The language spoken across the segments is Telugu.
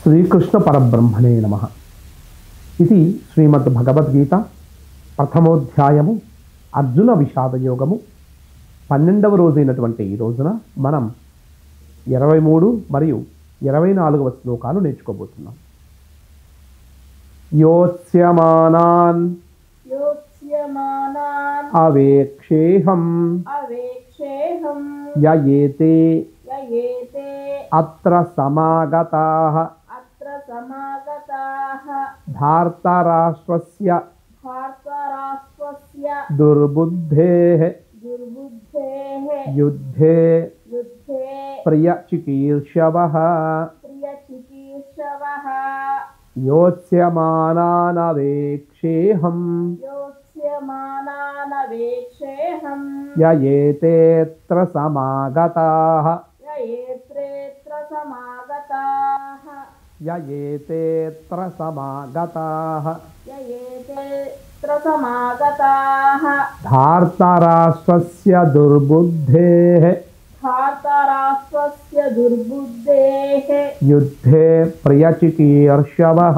శ్రీకృష్ణ పరబ్రహ్మణే నమః. ఇది శ్రీమద్ భగవద్గీత ప్రథమోధ్యాయము అర్జున విషాద యోగము 12వ రోజైనటువంటి ఈ రోజున మనం 23 మరియు 24వ శ్లోకాలు నేర్చుకోబోతున్నాం. యోత్స్యమానాన్ అవేక్షేహం యయేతే అత్ర సమాగతాః భారతరాష్ట్రస్య దుర్బుద్ధేః యుద్ధే ప్రియచికీర్షవః యోత్స్యమానానవేక్షేహం యయేతేత్ర సమాగతాః భారతరాష్ట్రస్య దుర్బుద్ధేః యుద్ధే ప్రియచికీర్షవః.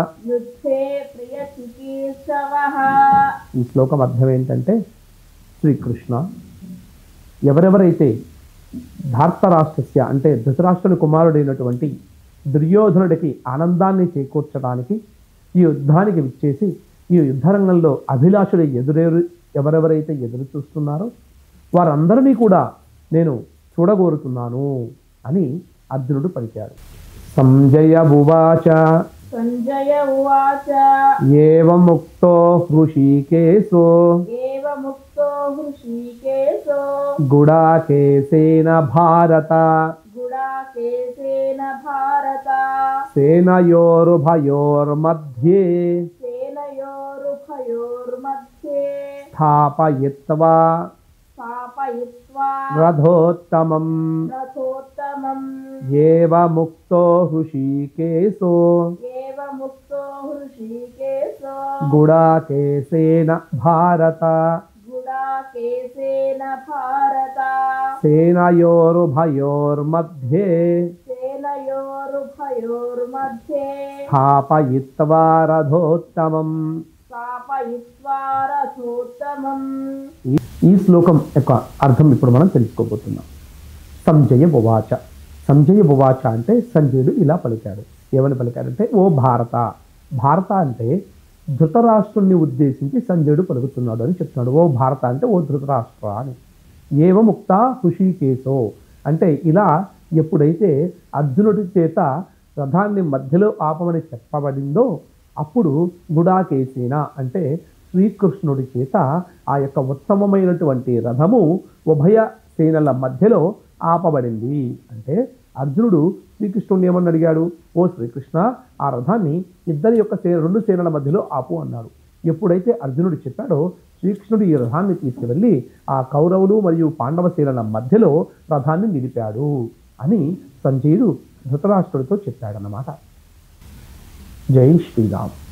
ఈ శ్లోకం అర్థం ఏంటంటే, శ్రీకృష్ణ ఎవరెవరైతే ధార్తరాష్ట్రస్య అంటే ధృతరాష్ట్రుని కుమారుడైనటువంటి దుర్యోధనుడికి ఆనందాన్ని చేకూర్చడానికి ఈ యుద్ధానికి విచ్చేసి ఈ యుద్ధరంగంలో అభిలాషుడు ఎవరెవరైతే ఎదురు చూస్తున్నారో వారందరినీ కూడా నేను చూడగోరుతున్నాను అని అర్జునుడు పలికాడు. సంజయ ఉవాచ ఏవముక్తో హృషీకేశో గుడాకేశేన భారత సేనయోరుభయోర్मध्ये స్థాపయిత్వా రథోత్తమం ఏవముక్తో హృషీకేశో గుడాకేశేన భారత సేనయోరుభయోర్मध्ये స్థాపయిత్వా రథోత్తమం. ఈ శ్లోకం యొక్క అర్థం ఇప్పుడు మనం తెలుసుకోబోతున్నాం. సంజయ ఉవాచ. సంజయ ఉవాచ అంటే సంజయుడు ఇలా పలికాడు. ఏమని పలికాడంటే, ఓ భారత. భారత అంటే ధృతరాష్ట్రుణ్ణి ఉద్దేశించి సంజయుడు పలుకుతున్నాడు అని చెప్తున్నాడు. ఓ భారత అంటే ఓ ధృతరాష్ట్ర అని. ఏవముక్త హృషీకేశో అంటే ఇలా ఎప్పుడైతే అర్జునుడి చేత రథాన్ని మధ్యలో ఆపమని చెప్పబడిందో అప్పుడు గుడాకేశేన అంటే శ్రీకృష్ణుడి చేత ఆ యొక్క ఉత్తమమైనటువంటి రథము ఉభయ సేనల మధ్యలో ఆపబడింది. అంటే అర్జునుడు శ్రీకృష్ణుడిని ఏమని అడిగాడు, ఓ శ్రీకృష్ణ ఆ రథాన్ని ఇద్దరి యొక్క రెండు సేనల మధ్యలో ఆపు అన్నాడు. ఎప్పుడైతే అర్జునుడు చెప్పాడో శ్రీకృష్ణుడు ఈ రథాన్ని తీసుకువెళ్ళి ఆ కౌరవులు మరియు పాండవ సేనల మధ్యలో రథాన్ని నిలిపాడు అని సంజయుడు ధృతరాష్ట్రుడితో చెప్పాడన్నమాట. జై శ్రీరామ్.